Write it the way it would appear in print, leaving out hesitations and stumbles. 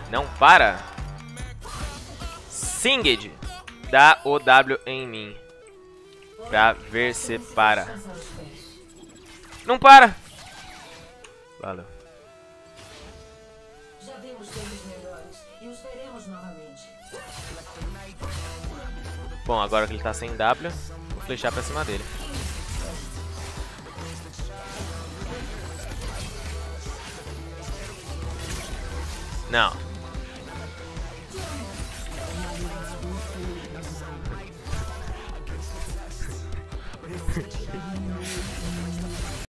Não para. Singed. Dá o W em mim. Pra ver se para. Não para. Valeu. Já vimos tempos melhores e os veremos novamente. Bom, agora que ele tá sem W, vou flechar pra cima dele. Não.